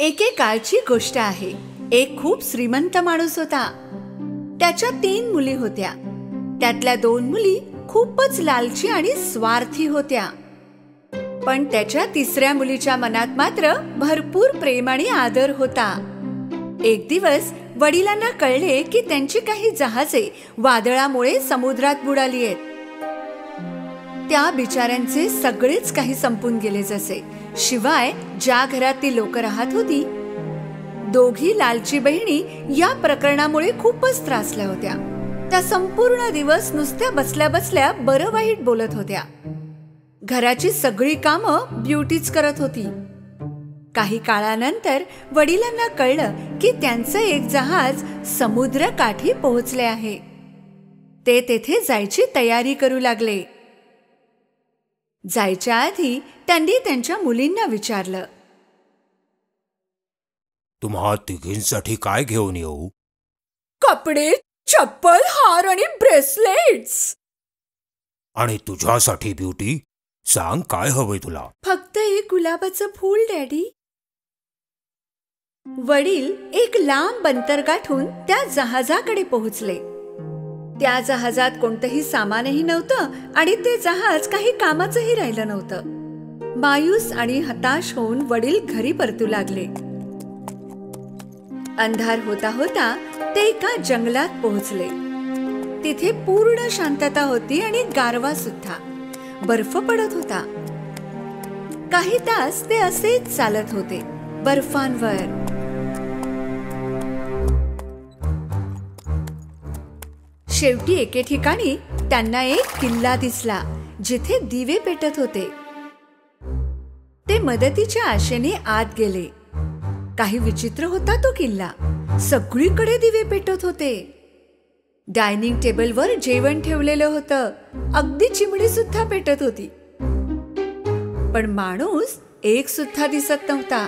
एकेकाळची गोष्ट आहे. एक खूप श्रीमंत माणूस होता. त्याच्या 3 मुली होत्या. त्यातल्या 2 मुली खूपच लालची आणि स्वार्थी होत्या. पण त्याच्या 3ऱ्या मुलीच्या मनात मात्र भरपूर प्रेम आणि आदर होता. एक दिवस वडिलांना कळले की त्यांची काही जहाजे वादळामुळे समुद्रात बुडाली आहेत. त्या बिचाऱ्यांचे सगळेच काही संपून गेले जसे. शिवाय ज्या घरात ती लोक राहत होती, दोघी लालची बहिणी या प्रकरणामुळे खूपच त्रासल्या होत्या. त्या संपूर्ण दिवस नुसत्या बसल्या बसल्या बरं वाईट बोलत होत्या. घराची सगळी कामं ब्युटीच करत होती. काही काळानंतर वडिलांना कळलं की त्यांचं एक जहाज समुद्र काठी पोहोचले आहे. ते तेथे जायची तयारी करू लागले. जायच्या आधी त्यांनी त्यांच्या मुलींना विचारलं, तुम्हा तिघींसाठी काय घेऊन येऊ? कपडे, चप्पल, हार आणि ब्रेसलेट्स. आणि तुझ्यासाठी ब्युटी, सांग काय हवंय तुला? फक्त एक गुलाबाचं फूल डॅडी. वडील एक लांब अंतर गाठून त्या जहाजाकडे पोहोचले. त्या जहाजात कोणतंही सामानही नव्हतं आणि ते जहाज काही कामाचंही राहिलं नव्हतं. मायूस आणि हताश होऊन वडील घरी परतू लागले. अंधार होता होता ते एका जंगलात पोहोचले. तिथे पूर्ण शांतता होती आणि गारवा सुद्धा. बर्फ पडत होता. काही तास ते असेच चालत होते बर्फांवर. शेवटी एके ठिकाणी त्यांना एक किल्ला दिसला जिथे दिवे पेटत होते. ते मदतीच्या आशेने आत गेले. काही विचित्र होता तो किल्ला. सगळीकडे दिवे पेटत होते. डायनिंग टेबलवर जेवण ठेवलेलं होतं. अगदी चिमणी सुद्धा पेटत होती. पण माणूस एक सुद्धा दिसत नव्हता.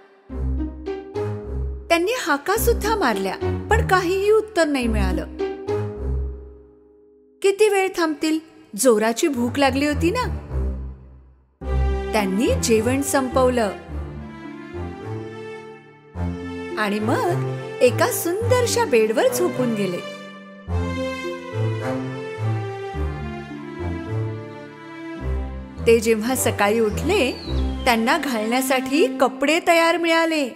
त्यांनी हाका सुद्धा मारल्या पण काहीही उत्तर नाही मिळालं. किती वेळ थांबतील? जोराची भूक लागली होती ना. त्यांनी जेवण संपवलं आणि मग एका सुंदरशा बेडवर झोपून गेले. ते जेव्हा सकाळी उठले, त्यांना घालण्यासाठी कपडे तयार मिळाले.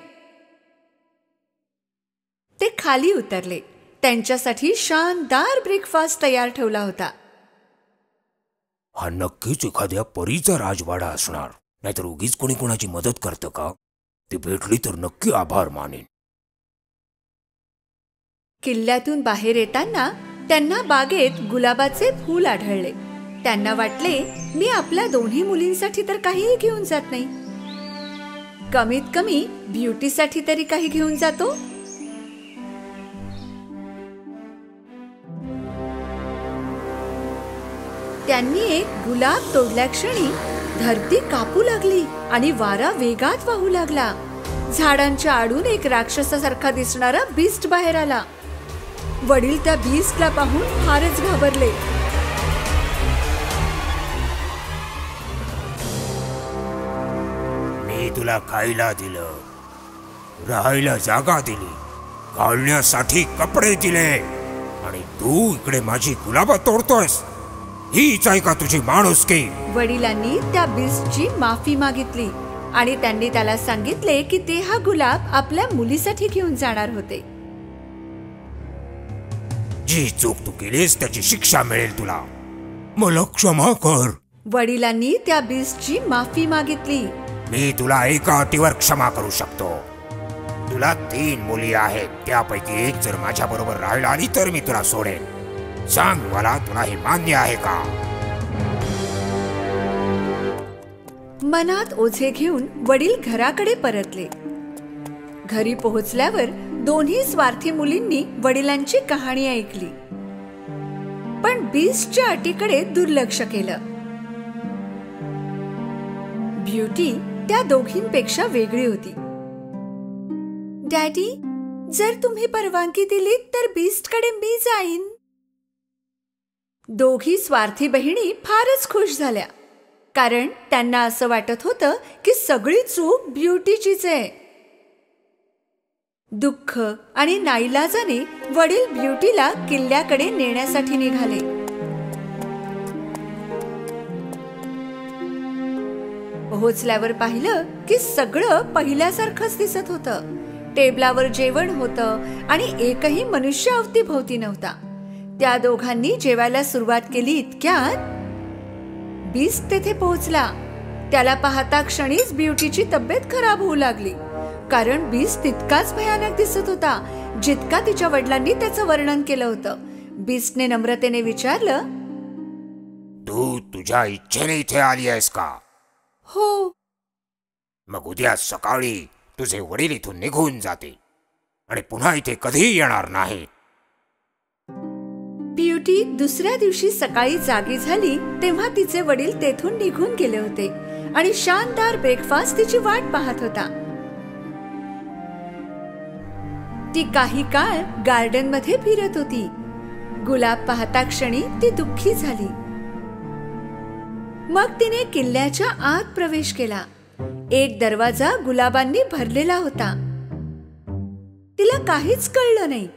ते खाली उतरले. त्यांच्यासाठी शानदार ब्रेकफास्ट तयार ठेवला होता. हा नक्कीच एखाद्या परीचा राजवाडा असणार. नाहीतर उगीच कोणी कोणाची मदत करतं का? ती भेटली तर नक्की आभार मानेन. किल्ल्यातून बाहेर येताना त्यांना बागेत गुलाबाचे फूल आढळले. त्यांना वाटले, मी आपल्या 2 मुलींसाठी तर काहीही घेऊन जात नाही. कमीत कमी ब्युटीसाठी तरी काही घेऊन जातो. त्यांनी एक गुलाब तोडल्या क्षणी धरती कापू लागली आणि वारा वेगात वाहू लागला. झाडांच्या आडून एक राक्षसासारखा दिसणारा बीस्ट बाहेर आला. वडील त्या बीस्टला पाहून फारच घाबरले. मी तुला खायला दिलं, राहायला जागा दिली, घालण्यासाठी कपडे दिले आणि तू इकडे माझी गुलाबा तोडतोयस. हीच आहे का तुझी माणुसकी? वडिलांनी त्या बीस्टची माफी मागितली आणि त्यांनी त्याला सांगितले की ते हा गुलाब आपल्या मुलीसाठी घेऊन जाणार होते. जी चूक तू केलीस त्याची शिक्षा मिळेल तुला. मला क्षमा कर. वडिलांनी त्या बीस्टची माफी मागितली. मी तुला एका अटीवर क्षमा करू शकतो. तुला 3 मुली आहेत. त्यापैकी एक जर माझ्या बरोबर राहायला आली तर मी तुला सोडेन. सांग मला, तुला हे मान्य आहे का? मनात ओझे घेऊन वडील घराकडे परतले. घरी पोहोचल्यावर 2 स्वार्थी मुलींनी वडिलांची कहाणी ऐकली पण बीस्टच्या अटीकडे दुर्लक्ष केलं. ब्युटी त्या दोघींपेक्षा वेगळी होती. डॅडी, जर तुम्ही परवानगी दिली तर बीस्टकडे मी जाईन. दोघी स्वार्थी बहिणी फारच खुश झाल्या. कारण त्यांना असं वाटत होतं की सगळी चूक ब्युटीचीच आहे. दुःख आणि नाईलाजाने वडील ब्युटीला किल्ल्याकडे नेण्यासाठी निघाले. पोहोचल्यावर पाहिलं की सगळं पहिल्यासारखंच दिसत होतं. टेबलावर जेवण होतं आणि एकही मनुष्य अवतीभोवती नव्हता. त्या दोघांनी जेवायला सुरुवात केली इतक्यात बीस्ट तेथे पोहोचला. त्याला पाहता क्षणीच ब्युटीची तब्येत खराब होऊ लागली, कारण बीस्ट तितकाच भयानक दिसत होता जितका तिच्या वडिलांनी त्याचं वर्णन केलं होतं. बीस्टने नम्रतेने विचारलं, तू तुझ्या इच्छेने इथे आली आहेस का? हो. मग उद्या सकाळी तुझे वडील इथून निघून जातील आणि पुन्हा इथे कधीही येणार नाहीत. ब्युटी दुसऱ्या दिवशी सकाळी जागी झाली तेव्हा तिचे वडील तेथून निघून गेले होते आणि शानदार ब्रेकफास्ट तिची वाट पाहत होता. ती काही काळ गार्डन मध्ये फिरत होती. गुलाब पाहता क्षणी ती दुःखी झाली. मग तिने किल्ल्याच्या आत प्रवेश केला. एक दरवाजा गुलाबांनी भरलेला होता. तिला काहीच कळलं नाही.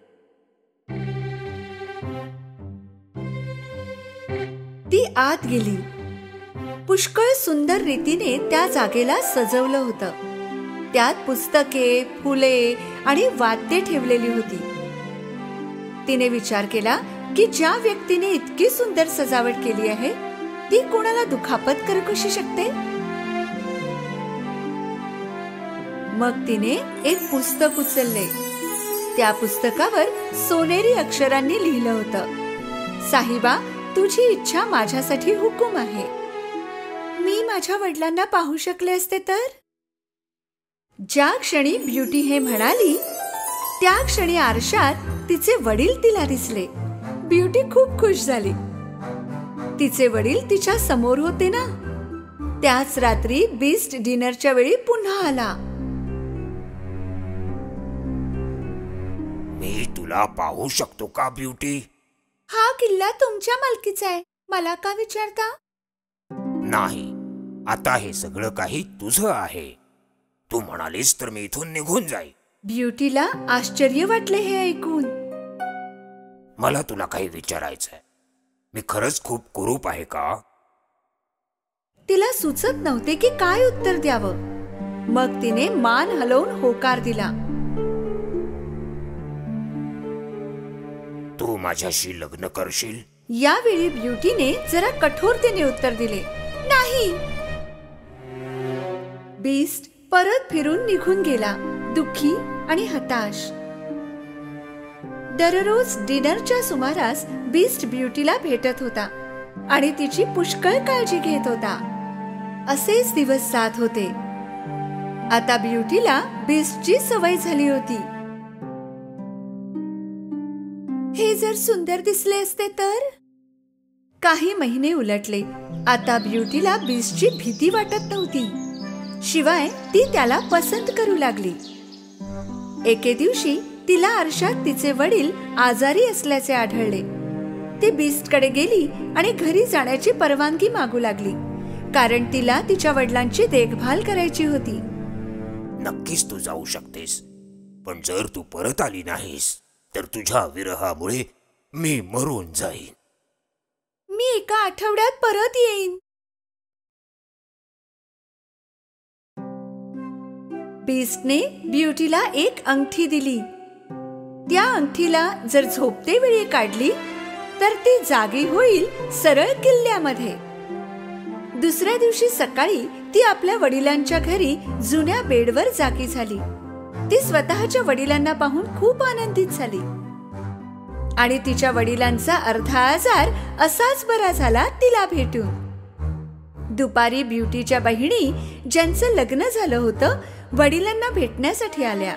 ती आत गेली. पुष्कळ सुंदर रीतीने त्या जागेला सजवलं होतं. त्यात पुस्तके, फुले आणि वाद्ये ठेवलेली होती. तिने विचार केला की ज्या व्यक्तीने इतकी सुंदर सजावट केली आहे ती कोणाला दुखापत करू कशी शकते. मग तिने एक पुस्तक उचलले. त्या पुस्तकावर सोनेरी अक्षरांनी लिहिलं होतं, साहिबा, तुझी इच्छा माझ्यासाठी हुकूम आहे. मी माझ्या वडिलांना पाहू शकले असते तर. ज्या क्षणी ब्युटी हे म्हणाली त्या क्षणी आरशात तिचे वडील तिला दिसले. ब्युटी खूप खुश झाली. तिचे वडील तिच्या समोर होते ना. त्याच रात्री बीस्ट डिनरच्या वेळी पुन्हा आला. मी तुला पाहू शकतो का ब्युटी? हा किल्ला तुमच्या मालकीचा आहे, मला का विचारता? नाही, आता हे सगळं काही तुझं आहे. तू म्हणालीस तर मी इथून निघून जाईल. ब्युटीला आश्चर्य वाटले हे ऐकून. मला तुला काही विचारायचंय. मी खरंच खूप कुरूप आहे का? तिला सुचत नव्हते की काय उत्तर द्यावं. मग तिने मान हलवून होकार दिला. तू माझ्याशी लग्न करशील? यावेळी ब्युटीने जरा कठोरतेने उत्तर दिले, नाही. बीस्ट परत फिरून निघून गेला, दुःखी आणि हताश. दररोज डिनरच्या सुमारास बीस्ट ब्युटीला भेटत होता आणि तिची पुष्कळ काळजी घेत होता. असेच दिवस जात होते. आता ब्युटीला बीस्टची सवय झाली होती. हे जर सुंदर दिसले असते तर. काही महिने उलटले. आता ब्युटीला बीस्टची भीती वाटत नव्हती. शिवाय ती त्याला पसंत करू लागली. एके दिवशी तिला आरशात तिचे वडील आजारी असल्याचे आढळले. ती बीस्टकडे गेली आणि घरी जाण्याची परवानगी मागू लागली, कारण तिला तिच्या वडिलांची देखभाल करायची होती. नक्कीच तू जाऊ शकतेस, पण जर तू परत आली नाहीस तर तुझ्या विरहामुळे मी मरून जाईन. मी एका आठवड्यात परत येईन. बीस्टने ब्युटीला एक अंगठी दिली. त्या अंगठीला जर झोपते वेळी काढली तर ती जागी होईल सरळ किल्ल्यामध्ये. दुसऱ्या दिवशी सकाळी ती आपल्या वडिलांच्या घरी जुन्या बेडवर जागी झाली. ती स्वतःच्या वडिलांना पाहून खूप आनंदित झाली आणि तिच्या वडिलांचा अर्धा आजार असाच बरा झाला तिला भेटून. दुपारी ब्युटीच्या बहिणी, ज्यांचं लग्न झालं होतं, वडिलांना भेटण्यासाठी आल्या.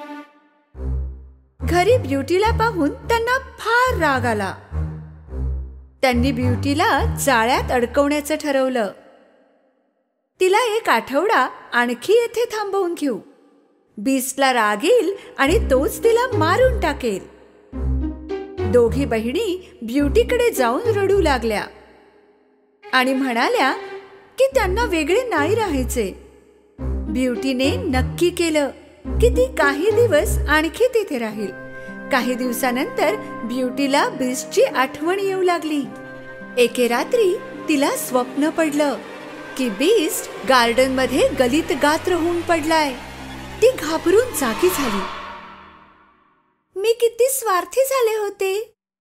घरी ब्युटीला पाहून त्यांना फार राग आला. त्यांनी ब्युटीला जाळ्यात अडकवण्याचं ठरवलं. तिला एक आठवडा आणखी येथे थांबवून घेऊ. बीस्टला राग येईल आणि तोच तिला मारून टाकेल. दोघी बहिणी ब्युटीकडे जाऊन रडू लागल्या आणि म्हणाल्या की त्यांना वेगळे नाही राहायचे. ब्युटीने नक्की केलं की ती काही दिवस आणखी तिथे राहील. काही दिवसानंतर ब्युटीला बीस्टची आठवण येऊ लागली. एके रात्री तिला स्वप्न पडलं की बीस्ट गार्डन मध्ये गलित गात्र होऊन पडलाय. ती घाबरून जागी झाली. मी किती स्वार्थी झाले होते.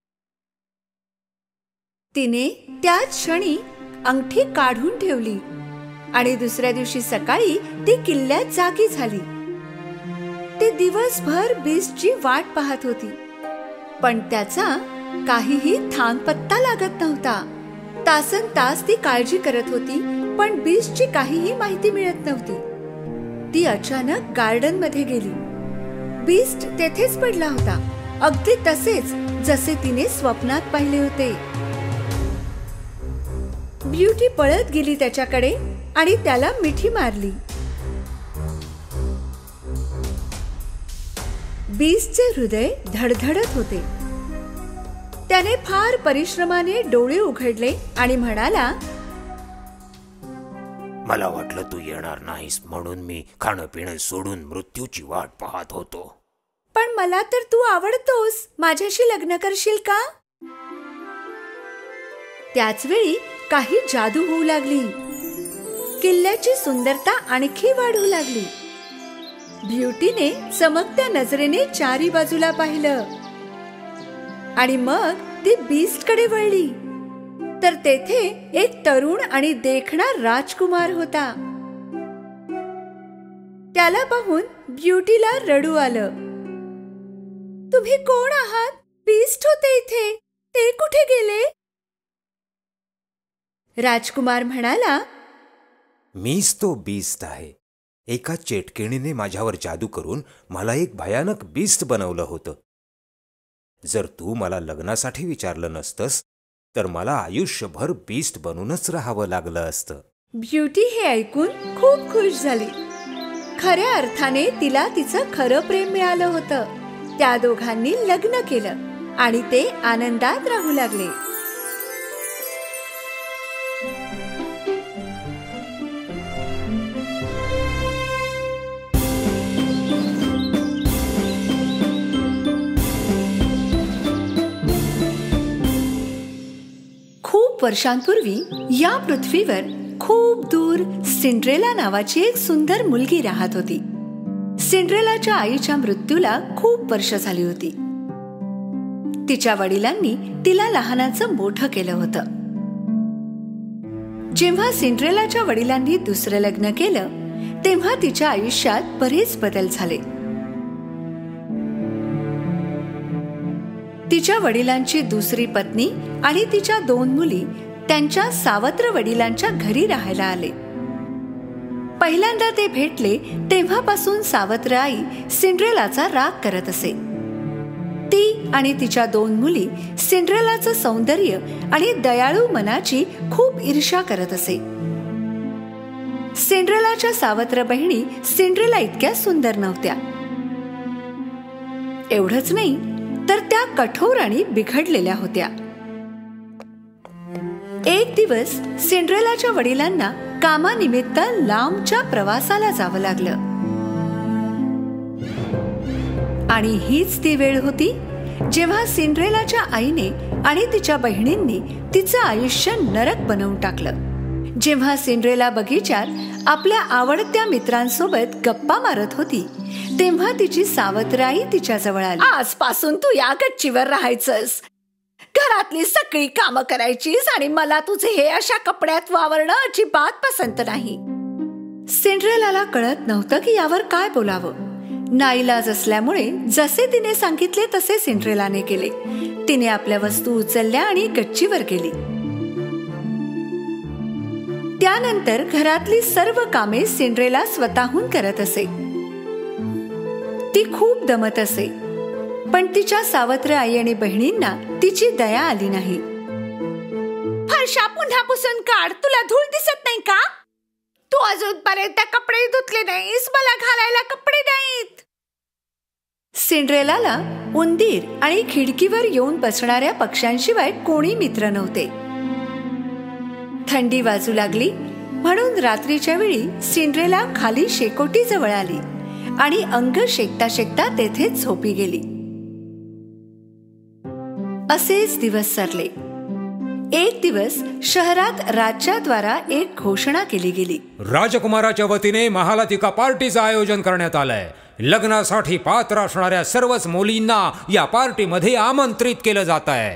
तिने त्याच क्षणी अंगठी काढून ठेवली आणि दुसऱ्या दिवशी सकाळी ती किल्ल्यात जागी झाली. ती दिवसभर बीस्टची वाट पाहत होती, पण त्याचा काहीही थांगपत्ता लागत नव्हता. तासनतास ती काळजी करत होती, पण बीस्टची काहीही माहिती मिळत नव्हती. ती अचानक गार्डन मध्ये गेली. बीस्ट तेथेच पडला होता, अगदी तसेच जसे तिने स्वप्नात पाहिले होते. ब्युटी पळत गेली त्याच्याकडे आणि त्याला मिठी मारली. बीस्टचे हृदय धडधडत होते. त्याने फार परिश्रमाने डोळे उघडले आणि म्हणाला, मला वाटलं तू येणार नाहीस म्हणून मी खाणं पिणं सोडून मृत्यूची वाट पाहत होतो. पण मला तर तू आवडतोस. माझ्याशी लग्न करशील का? त्याच वेळी काही जादू होऊ लागली. किल्ल्याची सुंदरता आणखी वाढू लागली. ब्युटीने चमकत्या नजरेने चारी बाजूला पाहिलं आणि मग ती बीस्टकडे वळली. तर तेथे एक तरुण आणि देखणा राजकुमार होता. त्याला पाहून ब्युटीला रडू आलं. तुम्ही कोण आहात? बीस्ट होते इथे, ते कुठे गेले? राजकुमार म्हणाला, मीच तो बीस्ट आहे. एका चेटकिणीने माझ्यावर जादू करून मला एक भयानक बीस्ट बनवलं होतं. जर तू मला लग्नासाठी विचारलं नसतंस तर मला आयुष्यभर बीस्ट बनूनच राहावं लागलं असतं. ब्युटी हे ऐकून खूप खुश झाली. खऱ्या अर्थाने तिला तिचं खरं प्रेम मिळालं होतं. त्या दोघांनी लग्न केलं आणि ते आनंदात राहू लागले. खूप वर्षांपूर्वी या पृथ्वीवर खूप दूर सिंड्रेला नावाची एक सुंदर मुलगी राहत होती. सिंड्रेलाच्या आईच्या मृत्यूला खूप वर्ष झाली होती. तिच्या वडिलांनी तिला लहानाचं मोठं केलं होतं. जेव्हा सिंड्रेलाच्या वडिलांनी दुसरं लग्न केलं तेव्हा तिच्या आयुष्यात बरेच बदल झाले. तिच्या वडिलांची दुसरी पत्नी आणि तिच्या 2 मुली त्यांच्या सावत्र वडिलांच्या घरी राहायला आले. पहिल्यांदा ते भेटले तेव्हापासून सावत्र आई सिंड्रेलाचा राग करत असे. ती आणि तिच्या 2 मुली सिंड्रेलाचं सौंदर्य आणि दयाळू मनाची खूप ईर्ष्या करत असे. सिंड्रेलाच्या सावत्र बहिणी सिंड्रेला इतक्या सुंदर नव्हत्या. एवढंच नाही तर त्या कठोर आणि बिघडलेल्या होत्या. एक दिवस सिंड्रेलाच्या वडिलांना कामानिमित्त लांबच्या प्रवासाला जावं लागलं आणि हीच ती वेळ होती जेव्हा सिंड्रेलाच्या आईने आणि तिच्या बहिणींनी तिचं आयुष्य नरक बनवून टाकलं. जेव्हा सिंड्रेला बगीचात आपल्या आवडत्या मित्रांसोबत गप्पा मारत होती तेव्हा तिची सावत्र आई तिच्या जवळ आली. आजपासून तू या गच्चीवर राहायचंस, घरातली सगळी कामं करायचीस आणि मला तुझे हे अशा कपड्यात वावरणं अजिबात पसंत नाही. सिंड्रेलाला कळत नव्हतं की यावर काय बोलावं. नाईलाज असल्यामुळे जसे तिने सांगितले तसे सिंड्रेलाने केले. तिने आपल्या वस्तू उचलल्या आणि गच्चीवर गेली. त्यानंतर घरातली सर्व कामे सिंड्रेला स्वतःहून करत असे. ती खूप दमत असे, पण तिच्या सावत्र आई आणि बहिणींना तिची दया आली नाही. फरशा पुन्हा पुसून काढ, तुला धूळ दिसत नाही का? तू अजूनपर्यंत कपडे धुतले नाहीस, मला घालायला कपडे नाहीत. सिंड्रेलाला उंदीर आणि खिडकीवर येऊन बसणाऱ्या पक्ष्यांशिवाय कोणी मित्र नव्हते. थंडी वाजू लागली म्हणून रात्रीच्या वेळी सिंड्रेला खाली शेकोटी जवळ आली आणि अंग शेकता शेकता तेथेच झोपी गेली. असेच दिवस सरले. एक दिवस शहरात राज्याद्वारा एक घोषणा केली गेली. राजकुमाराच्या वतीने महालात एका पार्टीचं आयोजन करण्यात आलंय. लग्नासाठी पात्र असणाऱ्या सर्वच मुलींना या पार्टीमध्ये आमंत्रित केलं जात आहे.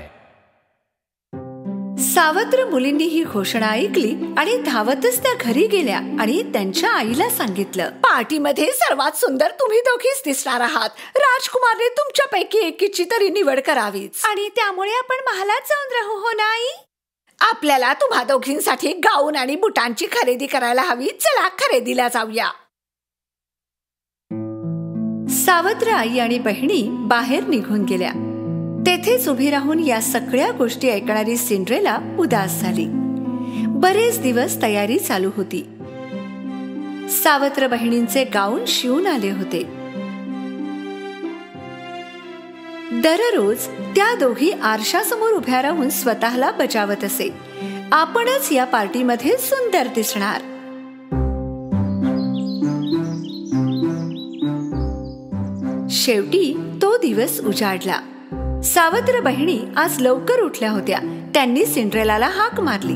सावत्र मुलींनी ही घोषणा ऐकली आणि धावतच त्या घरी गेल्या आणि त्यांच्या आईला सांगितलं, पार्टीमध्ये सर्वात सुंदर तुम्ही दोघीच दिसणार आहात. राजकुमारने तुमच्यापैकी एकीची तरी निवड करावीच आणि त्यामुळे आपण महालात जाऊन राहू. हो नाही? आपल्याला तुम्हा दोघींसाठी गाऊन आणि बुटांची खरेदी करायला हवी. चला खरेदीला जाऊया. सावत्र आई आणि बहिणी बाहेर निघून गेल्या. तेथेच उभी राहून या सगळ्या गोष्टी ऐकणारी सिंड्रेला उदास झाली. बरेच दिवस तयारी चालू होती. सावत्र बहिणींचे गाऊन शिवून आले होते. दररोज त्या दोघी आरशासमोर उभ्या राहून स्वतःला बजावत असे, आपणच या पार्टीमध्ये सुंदर दिसणार. शेवटी तो दिवस उजाडला. सावत्र बहिणी आज लवकर उठल्या होत्या. त्यांनी सिंड्रेलाला हाक मारली.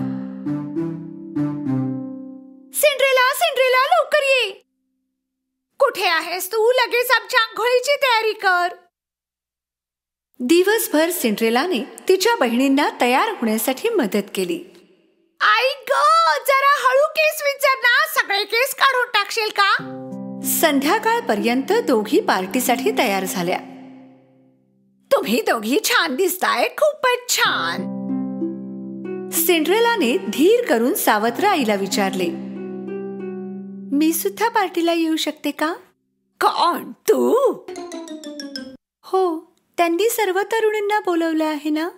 सिंड्रेला, सिंड्रेला, लवकर ये. कुठे आहेस तू? लगेच आमच्या आंघोळीची तयारी कर. दिवसभर सिंड्रेलाने तिच्या बहिणींना तयार होण्यासाठी मदत केली. आई ग, जरा हळू केस विंचर ना. सगळे केस काढून टाकशील का? संध्याकाळपर्यंत दोघी पार्टीसाठी तयार झाल्या. तुम्ही दोघी छान दिसताय, खूपच छान. सिंड्रेलाने धीर करून सावत्र आईला विचारले, मी सुद्धा पार्टीला येऊ शकते का? कोण, तू? हो, त्यांनी सर्व तरुणींना बोलवलं आहे ना.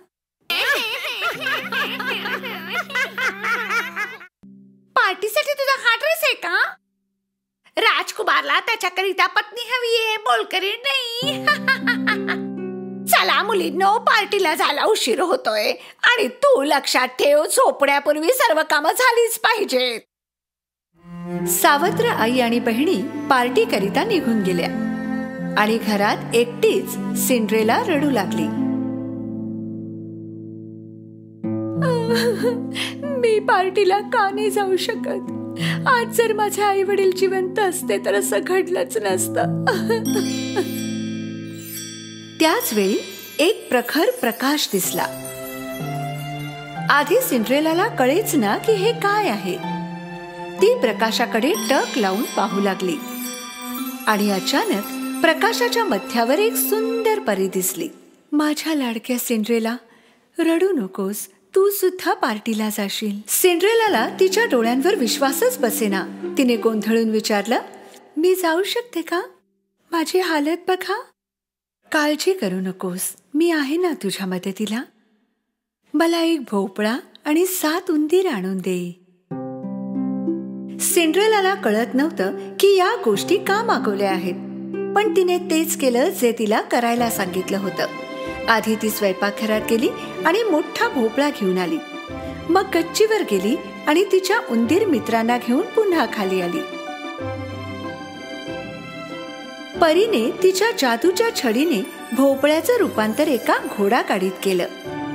पार्टीसाठी तुझा हा ड्रेस आहे का? राजकुमारला त्याच्याकरिता पत्नी हवी आहे, बोलकरी नाही. चला मुलींनो, पार्टीला जायला उशीर होतोय आणि तू लक्षात ठेव, झोपण्यापूर्वी सर्व कामं झालीच पाहिजेत. सावत्र आई आणि बहिणी पार्टी करिता निघून गेल्या आणि घरात एकटीच सिंड्रेला रडू लागली. मी पार्टीला का नाही जाऊ शकत? आज जर माझे आई वडील जिवंत असते तर असं घडलंच नसतं. त्याच वेळी एक प्रखर प्रकाश दिसला. आधी सिंड्रेलाला कळेच ना की हे काय आहे. ती प्रकाशाकडे टक लावून पाहू लागली आणि अचानक प्रकाशाच्या मध्यावर एक सुंदर परी दिसली. माझ्या लाडक्या सिंड्रेला, रडू नकोस, तू सुद्धा पार्टीला जाशील. सिंड्रेलाला तिच्या डोळ्यांवर विश्वासच बसेना. तिने गोंधळून विचारलं, मी जाऊ शकते का? माझी हालत बघा. काळजी करू नकोस, मी आहे ना तुझ्या मदतीला. मला एक भोपळा आणि 7 उंदीर आणून दे. सिंड्रेलाला कळत नव्हतं की या गोष्टी का मागवल्या आहेत, पण तिने तेच केलं जे तिला करायला सांगितलं होतं. आधी ती स्वयंपाकघरात गेली आणि मोठा भोपळा घेऊन आली. मग गच्चीवर गेली आणि तिच्या उंदीर मित्रांना घेऊन पुन्हा खाली आली. परीने तिच्या जादूच्या छडीने भोपळ्याचं रूपांतर एका घोडागाडीत केलं.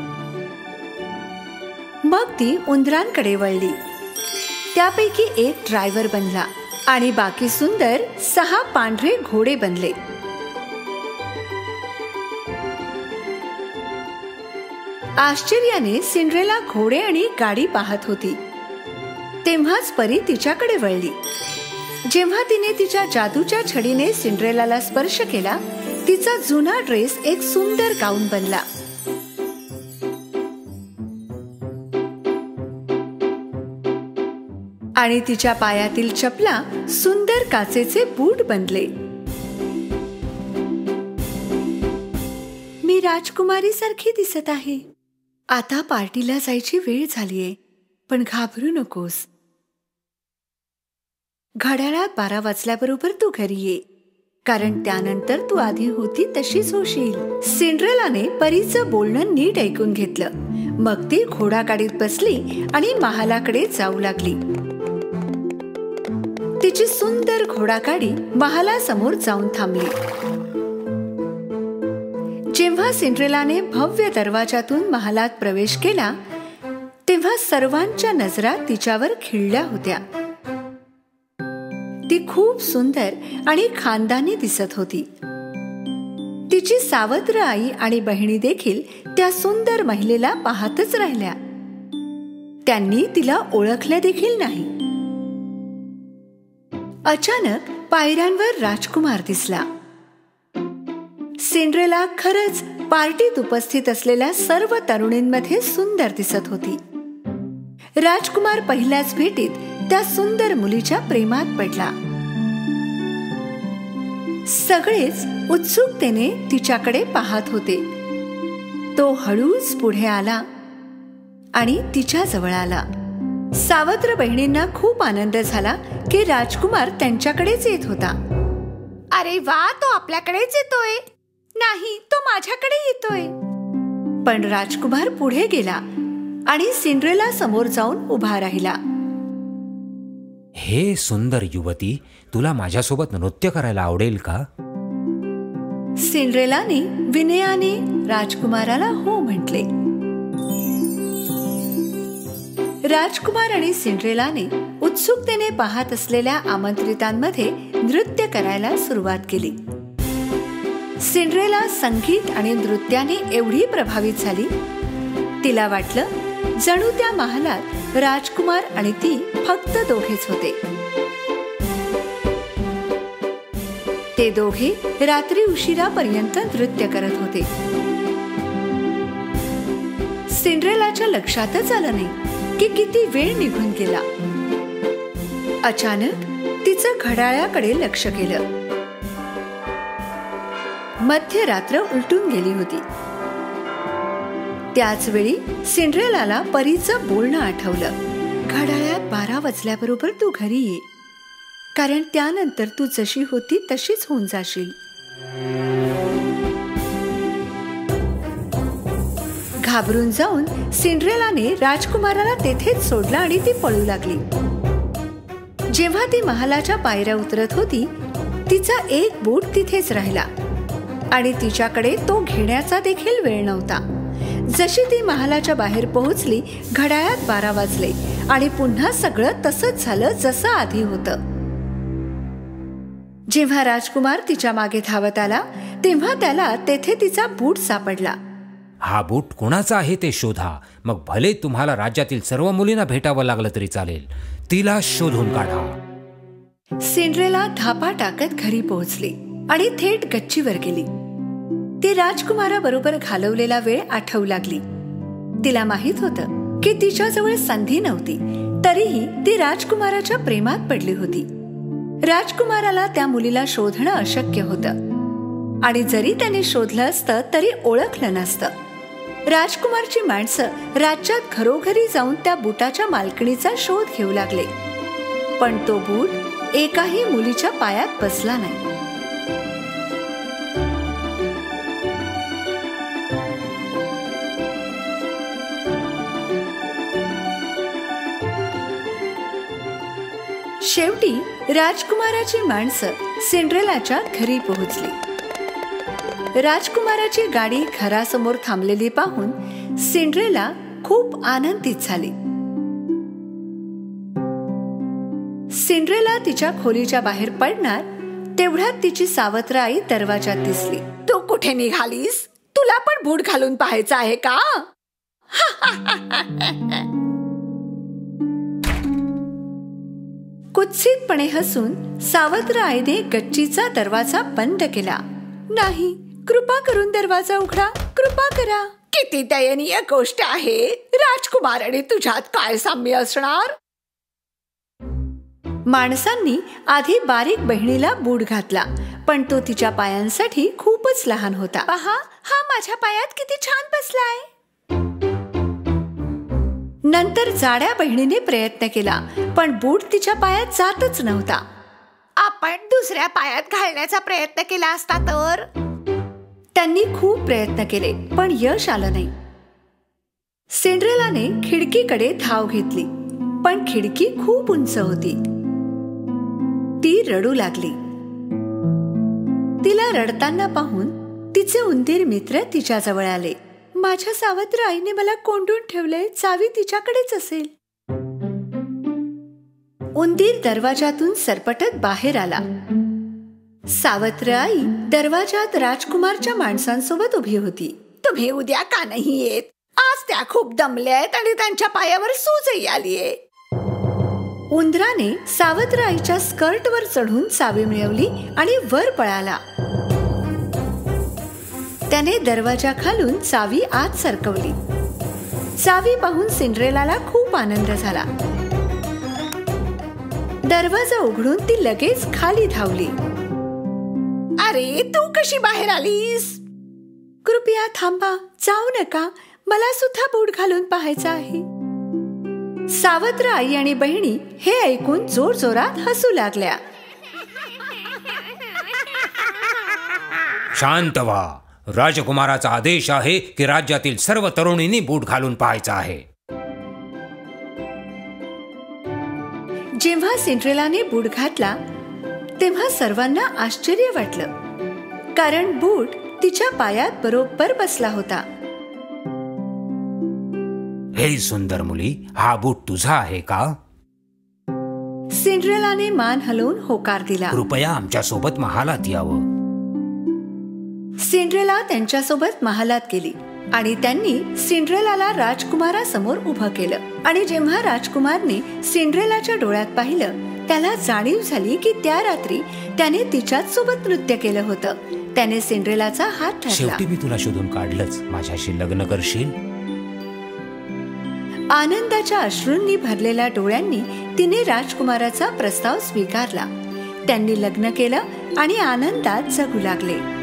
मग ती उंदरांकडे वळली. त्यापैकी एक ड्रायव्हर बनला आणि बाकी सुंदर 6 पांढरे घोडे बनले. आश्चर्याने सिंड्रेला घोडे आणि गाडी पाहत होती. तेव्हाच परी तिच्याकडे वळली. जेव्हा तिने तिच्या जादूच्या छडीने सिंड्रेलाला स्पर्श केला, तिचा जुना ड्रेस एक सुंदर गाऊन बनला. आणि तिच्या पायातील चपला सुंदर काचेचे बूट बनले. मी राजकुमारी सारखी दिसत आहे. आता पार्टीला जायची वेळ झालीये, पण घाबरू नकोस. घड्याळात 12 वाजल्याबरोबर तू घरी ये, कारण त्यानंतर तू आधी होती तशीच होशील. सिंड्रेलाने परीचं बोलणं नीट ऐकून घेतलं. मग ती घोडागाडीत बसली आणि महालाकडे जाऊ लागली. तिच्या तिची सुंदर घोडागाडी महालासमोर जाऊन थांबली. जेव्हा सिंड्रेलाने भव्य दरवाजातून महालात प्रवेश केला तेव्हा सर्वांच्या नजरा तिच्यावर खिळल्या होत्या. ती खूप सुंदर आणि खानदानी दिसत होती. तिची सावत्र आई आणि बहिणी देखील त्या सुंदर महिलेला पाहतच राहिल्या. त्यांनी तिला ओळखले देखील नाही. अचानक पायऱ्यांवर राजकुमार दिसला. सिंड्रेला खरंच पार्टीत उपस्थित असलेल्या सर्व तरुणींमध्ये सुंदर दिसत होती. राजकुमार पहिल्याच भेटीत त्या सुंदर मुलीच्या प्रेमात पडला. सगळेच उत्सुकतेने तिच्याकडे पाहत होते. तो हळूच पुढे आला आणि तिच्या जवळ आला. सावत्र बहिणींना खूप आनंद झाला की राजकुमार त्यांच्याकडेच येत होता. अरे वा, तो आपल्याकडेच येतोय. नाही, तो माझ्याकडे येतोय. पण राजकुमार पुढे गेला आणि सिंड्रेला समोर जाऊन उभा राहिला. हे सुंदर युवती, तुला माझ्यासोबत नृत्य करायला आवडेल का? सिंड्रेलाने विनयाने राजकुमाराला हो म्हटले. राजकुमार आणि सिंड्रेलाने उत्सुकतेने पाहत असलेल्या आमंत्रितांमध्ये नृत्य करायला सुरुवात केली. सिंड्रेला संगीत आणि नृत्याने एवढी प्रभावित झाली, तिला वाटलं जणू त्या महालात राजकुमार आणि ती फक्त दोघेच होते. ते दोघे रात्री उशिरापर्यंत नृत्य करत होते. सिंड्रेलाच्या लक्षातच आलं नाही की किती वेळ निघून गेला. अचानक तिचं घड्याळाकडे लक्ष केलं. मध्यरात्र उलटून गेली होती. त्याच वेळी सिंड्रेलाला परीचं बोलणं आठवलं. घड्याळात 12 वाजल्याबरोबर तू घरी ये, कारण त्यानंतर तू जशी होती तशीच होऊन जाशील. घाबरून जाऊन सिंड्रेलाने राजकुमाराला तेथेच सोडलं आणि ती पळू लागली. जेव्हा ती महालाच्या पायऱ्या उतरत होती तिचा एक बूट तिथेच राहिला आणि तिच्याकडे तो घेण्याचा देखील वेळ नव्हता. जशी ती महालाच्या बाहेर पोहोचली घड्याळात 12 वाजले आणि पुन्हा सगळं तसंच झालं जसं आधी होतं. जेव्हा राजकुमार तिच्या मागे धावत आला तेव्हा त्याला तेथे तिचा बूट सापडला. हा बूट कोणाचा आहे ते शोधा. मग भले तुम्हाला राज्यातील सर्व मुलींना भेटावं लागलं तरी चालेल. तिला शोधून काढा. सिंड्रेला धापा टाकत घरी पोहोचली आणि थेट गच्चीवर गेली. ती राजकुमाराबरोबर घालवलेला वेळ आठवू लागली. तिला माहित होतं की तिच्याजवळ संधी नव्हती, तरीही ती राजकुमाराच्या प्रेमात पडली होती. राजकुमाराला त्या मुलीला शोधणं अशक्य होतं आणि जरी त्याने शोधलं असतं तरी ओळखलं नसतं. राजकुमारची माणसं राज्यात घरोघरी जाऊन त्या बुटाच्या मालकिणीचा शोध घेऊ लागले, पण तो बूट एकाही मुलीच्या पायात बसला नाही. शेवटी राजकुमाराची माणसं सिंड्रेलाच्या घरी पोहोचली. राजकुमाराची गाडी घरासमोर थांबलेली पाहून सिंड्रेला खूप आनंदित झाली. सिंड्रेला तिच्या खोलीच्या बाहेर पडणार तेवढ्यात तिची सावत्र आई दरवाजात दिसली. तू कुठे निघालीस? तुला पण बूट घालून पाहायचं आहे का? कुत्सितपणे हसून सावत्र आईने गच्चीचा दरवाजा बंद केला. नाही, कृपा करून दरवाजा उघडा, कृपा करा. किती दयनीय गोष्ट आहे. राजकुमार आणि तुझ्यात काय साम्य असणार? माणसांनी आधी बारीक बहिणीला बूट घातला, पण तो तिच्या पायांसाठी खूपच लहान होता. पहा, हा माझ्या पायात किती छान बसलाय. नंतर जाड्या बहिणीने प्रयत्न केला, पण बूट तिच्या पायात जातच नव्हता. आपण दुसऱ्या पायात घालण्याचा प्रयत्न केला असता तर? त्यांनी खूप प्रयत्न केले, पण यश आलं नाही. सिंड्रेलाने खिडकीकडे धाव घेतली, पण खिडकी खूप उंच होती. ती रडू लागली. तिला रडताना पाहून तिचे उंदीर मित्र तिच्याजवळ आले. माझ्या सावत्र आईने मला कोंडून ठेवले, चावी तिच्याकडेच असेल. उंदीर दरवाजातून सरपटत बाहेर आला. सावत्र आई दरवाजात राजकुमारच्या माणसांसोबत उभी होती. तुम्ही उद्या का नाही येत? आज त्या खूप दमल्यात आणि त्यांच्या पायावर सूजही आलीये. उंदराने सावत्र आईच्या स्कर्टवर चढून चावी मिळवली आणि वर पळाला. त्याने दरवाजा खालून चावी आत सरकवली. चावी पाहून सिंड्रेलाला खूप आनंद झाला. दरवाजा उघडून ती लगेच खाली धावली. अरे, तू कशी बाहेर आलीस? कृपया थांबा, जाऊ नका, मला सुद्धा बूट घालून पाहायचं आहे. सावत्र आई आणि बहिणी हे ऐकून जोरजोरात हसू लागल्या. शांत व्हा. राजकुमाराचा आदेश आहे की राज्यातील सर्व तरुणींनी बूट घालून पाहायचं आहे. जेव्हा सिंड्रेलाने बूट घातला तेव्हा सर्वांना आश्चर्य वाटलं, कारण बूट तिच्या पायात बरोबर बसला होता. हे सुंदर मुली, हा बूट तुझा आहे का? सिंड्रेलाने मान हलवून होकार दिला. कृपया आमच्या सोबत महालात यावं. सिंड्रेला त्यांच्यासोबत महालात गेली आणि त्यांनी सिंड्रेलाला राजकुमारासमोर उभं केलं. आणि जेव्हा राजकुमारने सिंड्रेलाच्या डोळ्यात पाहिलं, त्याला जाणीव झाली की त्या रात्री त्याने तिच्याच सोबत नृत्य केलं होतं. त्याने सिंड्रेलाचा हात धरला. शेवटी मी तुला शोधून काढलंच. माझ्याशी लग्न करशील? आनंदाच्या अश्रूंनी भरलेल्या डोळ्यांनी तिने राजकुमाराचा प्रस्ताव स्वीकारला. त्यांनी लग्न केलं आणि आनंदात जगू लागले.